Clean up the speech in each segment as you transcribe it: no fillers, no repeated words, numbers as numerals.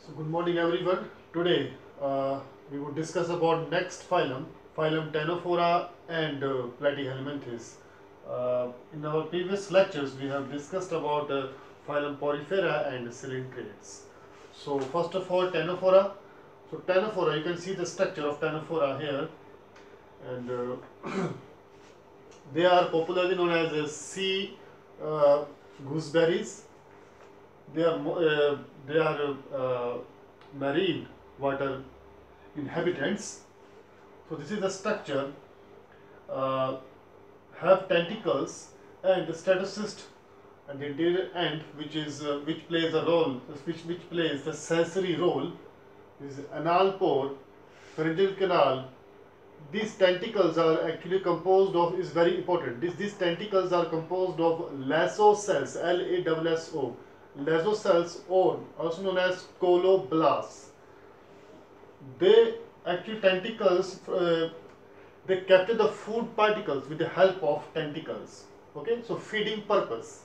So good morning everyone. Today we will discuss about next phylum, phylum Ctenophora and Platyhelminthes. In our previous lectures we have discussed about phylum Porifera and Coelentrates. So first of all Ctenophora. So Ctenophora, you can see the structure of Ctenophora here, and they are popularly known as sea gooseberries. They are marine water inhabitants. So this is the structure. Uh, have tentacles and the statocyst and the anterior end, which plays a role, which plays the sensory role. This is anal pore, pharyngeal canal. These tentacles are actually composed of, is very important. These tentacles are composed of lasso cells, Lasso, lasso cells, or also known as coloblasts. They actually tentacles, they capture the food particles with the help of tentacles. Okay, so feeding purpose.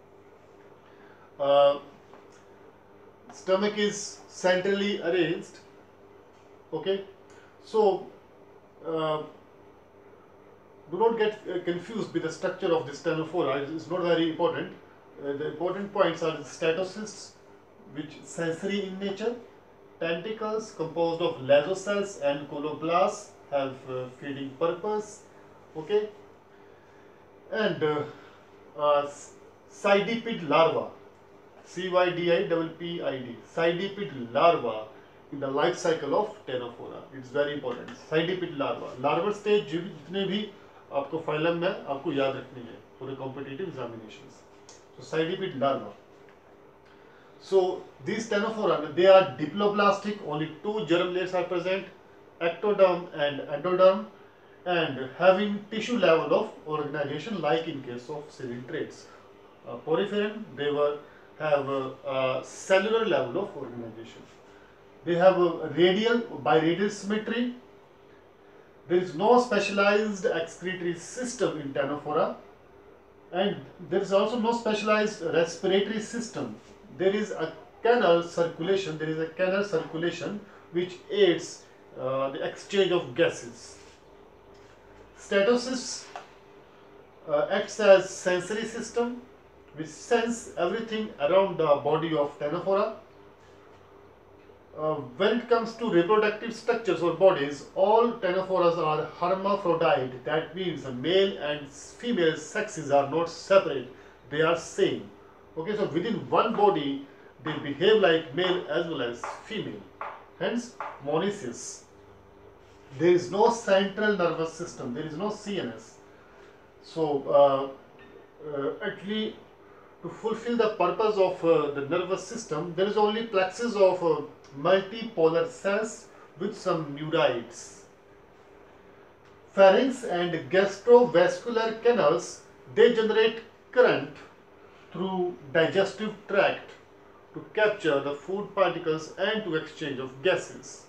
Uh, Stomach is centrally arranged. Okay, so uh, do not get confused with the structure of this Ctenophora. It's not very important. The important points are the statocysts, which sensory in nature, tentacles composed of lasso cells and coloblasts have feeding purpose. Okay, and cydipid larva, CYDIPPID, cydipid larva in the life cycle of Ctenophora. It's very important. Cydipid larva, larval stage जितने भी आपको phylum में आपको याद रखनी है for the competitive examinations. So cydipid larva. So these Ctenophora, they are diploblastic. Only two germ layers are present, ectoderm and endoderm, and having tissue level of organization like in case of Coelentrates. Porphyrin, they have a cellular level of organization. They have a radial, biradial symmetry. There is no specialized excretory system in Ctenophora, and there is also no specialized respiratory system. There is a canal circulation. There is a canal circulation which aids the exchange of gases. Statocysts acts as sensory system which sense everything around the body of Ctenophora. When it comes to reproductive structures or bodies, all Ctenophoras are hermaphrodite. That means the male and female sexes are not separate, they are same. Okay, so within one body they behave like male as well as female. Hence monoecious. There is no central nervous system, there is no CNS. So actually, to fulfill the purpose of the nervous system, there is only plexus of multipolar cells with some neurites. Pharynx and gastrovascular canals, they generate current through digestive tract to capture the food particles and to exchange of gases.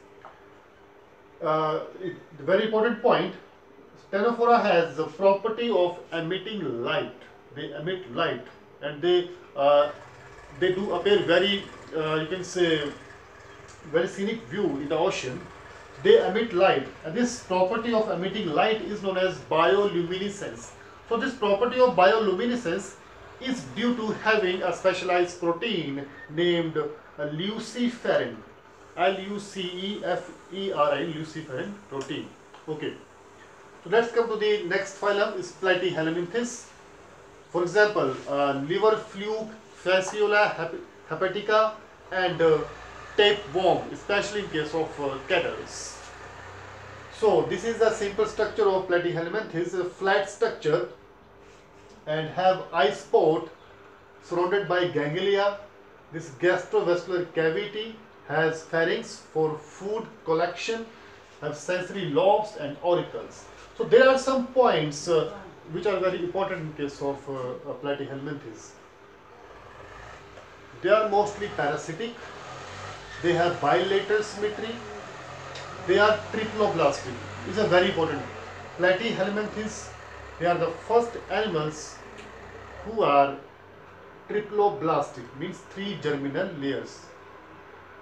The very important point, Ctenophora has the property of emitting light. They emit light, and they do appear very, you can say, very scenic view in the ocean. They emit light, and this property of emitting light is known as bioluminescence. So this property of bioluminescence is due to having a specialized protein named luciferin, Luceferin, luciferin protein. Okay, so let's come to the next phylum, is Platyhelminthes. For example, liver fluke, Fasciola hepatica, and tapeworm, especially in case of cattle. So this is the simple structure of Platyhelminthes, a flat structure, and have eye spot surrounded by ganglia. This gastrovascular cavity has pharynx for food collection, have sensory lobes and auricles. So there are some points which are very important in case of Platyhelminthes. They are mostly parasitic. They have bilateral symmetry. They are triploblastic. This is a very important. Platyhelminthes, they are the first animals who are triploblastic, means three germinal layers.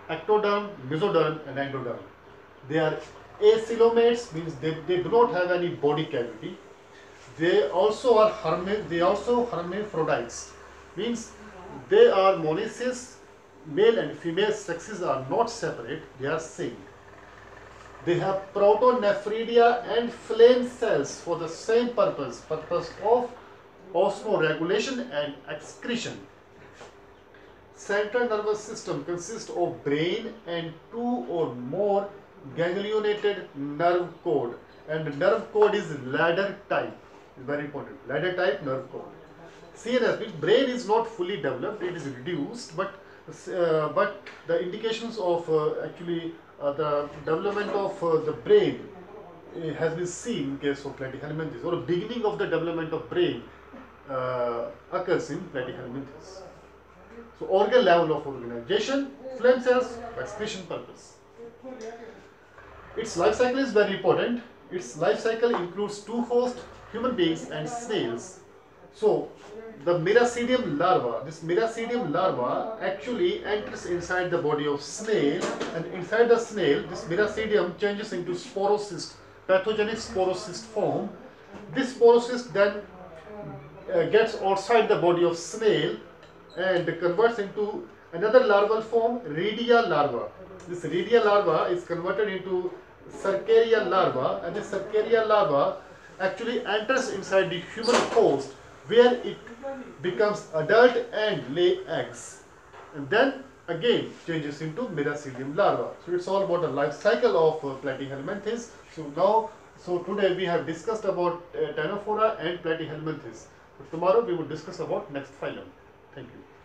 ectoderm, mesoderm, and endoderm. They are acoelomates, means they do not have any body cavity. They also are hermaphrodites, means they are monoecious. Male and female sexes are not separate; they are same. They have protonephridia and flame cells for the same purpose of osmoregulation and excretion. Central nervous system consists of brain and two or more ganglionated nerve cord, and nerve cord is ladder type. It's very important. Ladder type nerve cord. CNS means brain is not fully developed; it is reduced, but the indications of the development of the brain has been seen in case of platyhelminthes, or beginning of the development of brain occurs in platyhelminthes. So organ level of organization, flame cells, excretion purpose. Its life cycle is very important. Its life cycle includes two hosts, human beings and snails. So the Miracidium larva, this Miracidium larva actually enters inside the body of snail, and inside the snail this Miracidium changes into sporocyst, pathogenic sporocyst form. This sporocyst then gets outside the body of snail and converts into another larval form, Redia larva. This Redia larva is converted into Cercaria larva, and this Cercaria larva actually enters inside the human host, where it becomes adult and lay eggs, and then again changes into Miracidium larva. So it's all about the life cycle of platyhelminthes. So today we have discussed about Ctenophora and platyhelminthes. Tomorrow we will discuss about next phylum. Thank you.